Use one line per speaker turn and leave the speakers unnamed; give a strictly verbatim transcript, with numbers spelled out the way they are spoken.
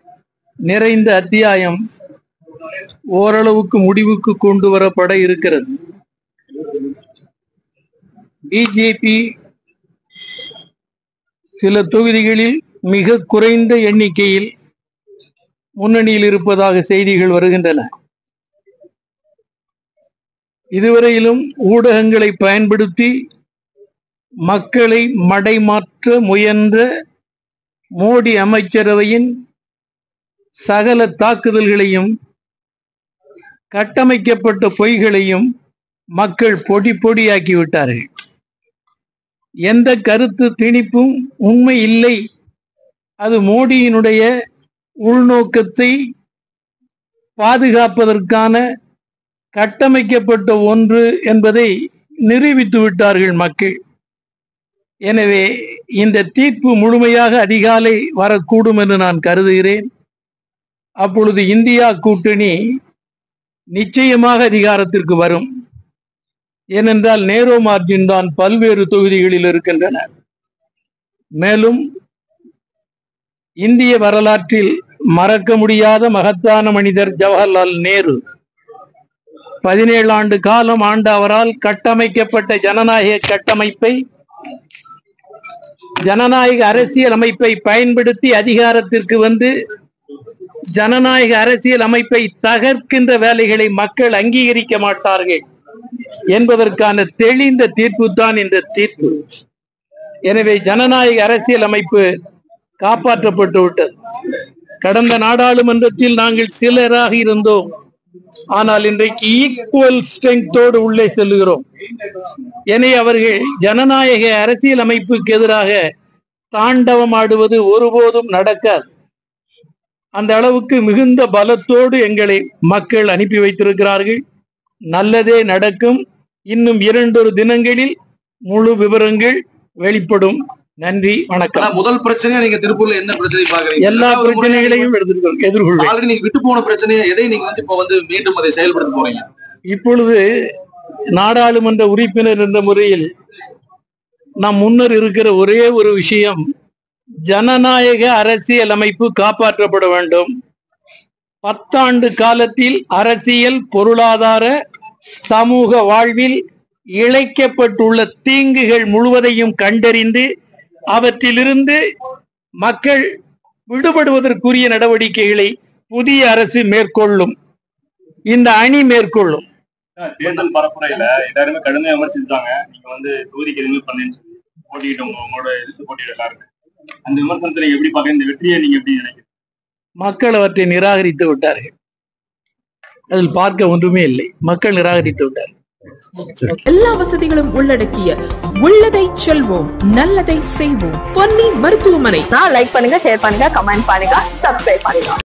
நிறைந்த அத்தியாயம் ஓரளவுக்கு முடிவுக்கு கொண்டு வரப்பட இருக்கிறது. பிஜேபி சில தொகுதிகளில் மிக குறைந்த எண்ணிக்கையில் முன்னணியில் இருப்பதாக செய்திகள் வருகின்றன. இதுவரையிலும் ஊடகங்களை பயன்படுத்தி மக்களை மடைமாற்ற முயன்ற மோடி அமைச்சரவையின் சகல தாக்குதல்களையும் கட்டமைக்கப்பட்ட பொய்களையும் மக்கள் பொடி பொடியாக்கிவிட்டார்கள். எந்த கருத்து திணிப்பும் உண்மை இல்லை, அது மோடியினுடைய உள்நோக்கத்தை பாதுகாப்பதற்கான கட்டமைக்கப்பட்ட ஒன்று என்பதை நிரூபித்து விட்டார்கள் மக்கள். எனவே இந்த தீர்ப்பு முழுமையாக அதிகாலை வரக்கூடும் என்று நான் கருதுகிறேன். அப்பொழுது இந்தியா கூட்டணி நிச்சயமாக அதிகாரத்திற்கு வரும். ஏனென்றால் நேரோ மார்ஜின் தான் பல்வேறு தொகுதிகளில் இருக்கின்றன. மேலும் இந்திய வரலாற்றில் மறக்க முடியாத மகத்தான மனிதர் ஜவஹர்லால் நேரு பதினேழு ஆண்டு காலம் ஆண்ட அவரால் கட்டமைக்கப்பட்ட ஜனநாயக கட்டமைப்பை, ஜனநாயக அரசியல் அமைப்பை பயன்படுத்தி அதிகாரத்திற்கு வந்து ஜனநாயக அரசியல் அமைப்பை தகர்க்கின்ற வேலைகளை மக்கள் அங்கீகரிக்க மாட்டார்கள் என்பதற்கான தெளிந்த தீர்ப்பு தான் இந்த தீர்ப்பு. எனவே ஜனநாயக அரசியல் அமைப்பு காப்பாற்றப்பட்டு விட்டது. கடந்த நாடாளுமன்றத்தில் நாங்கள் சிலராக இருந்தோம், ஆனால் இன்றைக்கு ஈக்குவல் ஸ்ட்ரெங்தோடு உள்ளே செல்லுகிறோம். எனவே அவர்கள் ஜனநாயக அரசியல் அமைப்புக்கு எதிராக தாண்டவம் ஆடுவது ஒருபோதும் நடக்காது. அந்த அளவுக்கு மிகுந்த பலத்தோடு எங்களை மக்கள் அனுப்பி வைத்திருக்கிறார்கள். நல்லதே நடக்கும். இன்னும் இரண்டொரு தினங்களில் முழு விவரங்கள் வெளிப்படும். நன்றி, வணக்கம்.
முதல் பிரச்சனையா நீங்க திருப்பூர்ல என்ன பிரச்சனை பாக்குறீங்க?
எல்லா பிரச்சனைகளையும் எதிர்கொள்ளும்.
ஆல்ரெடி நீங்க விட்டு போன பிரச்சனையை எதை நீங்க வந்து இப்ப வந்து மீண்டும் அதை செயல்படுத்த போறீங்க?
இப்பொழுது நாடாளுமன்ற உறுப்பினர் என்ற முறையில் நாம் முன்னர் இருக்கிற ஒரே ஒரு விஷயம், ஜனநாயக அரசியல் அமைப்பு காப்பாற்றப்பட வேண்டும். பத்தாண்டு காலத்தில் அரசியல், பொருளாதார, சமூக வாழ்வில் இழைக்கப்பட்டுள்ள தீங்குகள் முழுவதையும் கண்டறிந்து அவற்றிலிருந்து மக்கள் விடுபடுவதற்குரிய நடவடிக்கைகளை புதிய அரசு மேற்கொள்ளும், இந்த அணி மேற்கொள்ளும்.
தேர்தல் பரப்புரையில எல்லாருமே கடுமையா விமர்சிச்சாங்க. நீங்க வந்து தொகுதிக்கு எதுவுமே பண்ணு போட்டிட்டு உங்களோட எதிர்த்து போட்டியிடலாம். அந்த விமர்சனத்தை நீங்க எப்படி பாக்க, இந்த வெற்றியை நீங்க எப்படி நினைக்கிறீங்க?
மக்கள் அவற்றை நிராகரித்து விட்டார்கள். அதில் பார்க்க ஒன்றுமே இல்லை. மக்கள் நிராகரித்து விட்டார்கள்.
எல்லா வசதிகளும் உள்ளடக்கிய உள்ளதை செல்வோம், நல்லதை செய்வோம் பொன்னி மருத்துவமனை.
லைக் பண்ணுங்க, ஷேர் பண்ணுங்க, கமெண்ட் பண்ணுங்க, சப்ஸ்கிரைப் பண்ணுங்க.